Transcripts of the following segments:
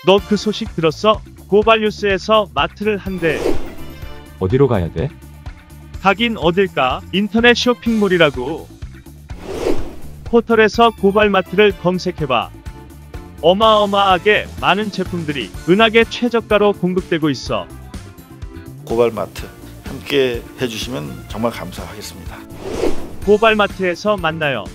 너 그 소식 들었어? 고발뉴스에서 마트를 한대. 어디로 가야 돼? 가긴 어딜까? 인터넷 쇼핑몰이라고. 포털에서 고발마트를 검색해봐. 어마어마하게 많은 제품들이 은하계 최저가로 공급되고 있어. 고발마트 함께 해주시면 정말 감사하겠습니다. 고발마트에서 만나요.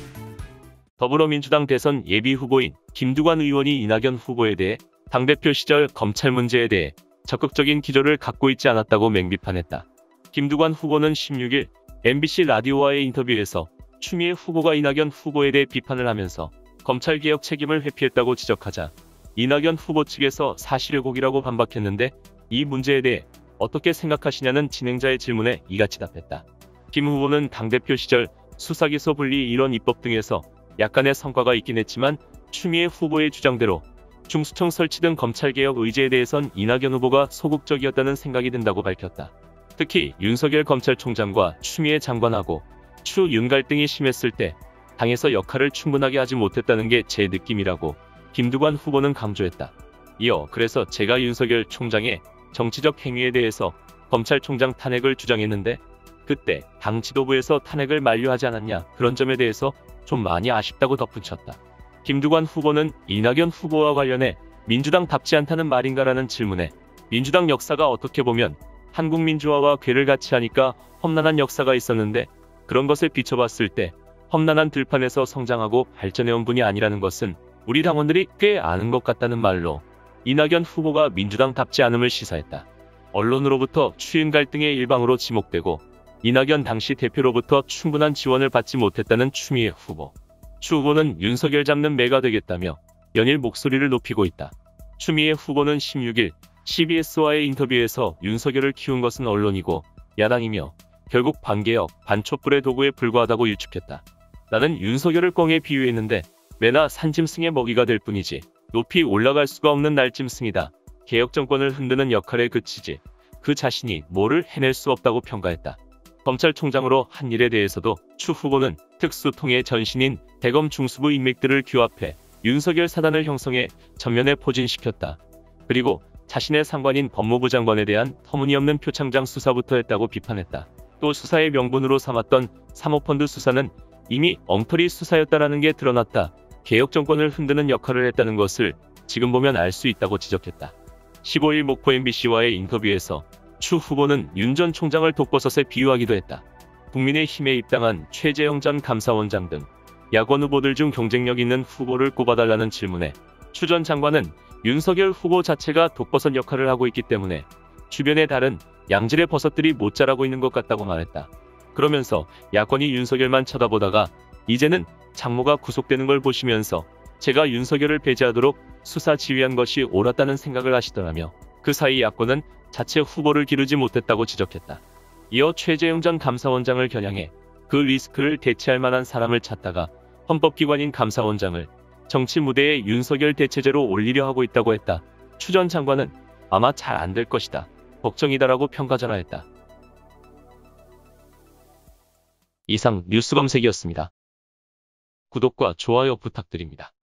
더불어민주당 대선 예비후보인 김두관 의원이 이낙연 후보에 대해 당대표 시절 검찰 문제에 대해 적극적인 기조를 갖고 있지 않았다고 맹비판했다. 김두관 후보는 16일 MBC 라디오와의 인터뷰에서 추미애 후보가 이낙연 후보에 대해 비판을 하면서 검찰개혁 책임을 회피했다고 지적하자 이낙연 후보 측에서 사실의 곡이라고 반박했는데, 이 문제에 대해 어떻게 생각하시냐는 진행자의 질문에 이같이 답했다. 김 후보는 당대표 시절 수사기소 분리 이론 입법 등에서 약간의 성과가 있긴 했지만 추미애 후보의 주장대로 중수청 설치 등 검찰개혁 의지에 대해선 이낙연 후보가 소극적이었다는 생각이 든다고 밝혔다. 특히 윤석열 검찰총장과 추미애 장관하고 추윤 갈등이 심했을 때 당에서 역할을 충분하게 하지 못했다는 게 제 느낌이라고 김두관 후보는 강조했다. 이어 그래서 제가 윤석열 총장의 정치적 행위에 대해서 검찰총장 탄핵을 주장했는데 그때 당 지도부에서 탄핵을 만료하지 않았냐, 그런 점에 대해서 좀 많이 아쉽다고 덧붙였다. 김두관 후보는 이낙연 후보와 관련해 민주당답지 않다는 말인가라는 질문에 민주당 역사가 어떻게 보면 한국민주화와 궤를 같이 하니까 험난한 역사가 있었는데 그런 것을 비춰봤을 때 험난한 들판에서 성장하고 발전해온 분이 아니라는 것은 우리 당원들이 꽤 아는 것 같다는 말로 이낙연 후보가 민주당답지 않음을 시사했다. 언론으로부터 추윤 갈등의 일방으로 지목되고 이낙연 당시 대표로부터 충분한 지원을 받지 못했다는 추미애 후보. 추 후보는 윤석열 잡는 매가 되겠다며 연일 목소리를 높이고 있다. 추미애 후보는 16일 CBS와의 인터뷰에서 윤석열을 키운 것은 언론이고 야당이며 결국 반개혁, 반촛불의 도구에 불과하다고 일축했다. 나는 윤석열을 꿩에 비유했는데 매나 산짐승의 먹이가 될 뿐이지 높이 올라갈 수가 없는 날짐승이다. 개혁 정권을 흔드는 역할에 그치지 그 자신이 뭐를 해낼 수 없다고 평가했다. 검찰총장으로 한 일에 대해서도 추 후보는 특수통의 전신인 대검 중수부 인맥들을 규합해 윤석열 사단을 형성해 전면에 포진시켰다. 그리고 자신의 상관인 법무부 장관에 대한 터무니없는 표창장 수사부터 했다고 비판했다. 또 수사의 명분으로 삼았던 사모펀드 수사는 이미 엉터리 수사였다라는 게 드러났다. 개혁 정권을 흔드는 역할을 했다는 것을 지금 보면 알 수 있다고 지적했다. 15일 목포 MBC와의 인터뷰에서 추 후보는 윤 전 총장을 독버섯에 비유하기도 했다. 국민의힘에 입당한 최재형 전 감사원장 등 야권 후보들 중 경쟁력 있는 후보를 꼽아달라는 질문에 추 전 장관은 윤석열 후보 자체가 독버섯 역할을 하고 있기 때문에 주변의 다른 양질의 버섯들이 못 자라고 있는 것 같다고 말했다. 그러면서 야권이 윤석열만 쳐다보다가 이제는 장모가 구속되는 걸 보시면서 제가 윤석열을 배제하도록 수사 지휘한 것이 옳았다는 생각을 하시더라며 그 사이 야권은 자체 후보를 기르지 못했다고 지적했다. 이어 최재형 전 감사원장을 겨냥해 그 리스크를 대체할 만한 사람을 찾다가 헌법기관인 감사원장을 정치 무대에 윤석열 대체제로 올리려 하고 있다고 했다. 추 전 장관은 아마 잘 안 될 것이다. 걱정이다라고 평가전화했다. 이상 뉴스검색이었습니다. 구독과 좋아요 부탁드립니다.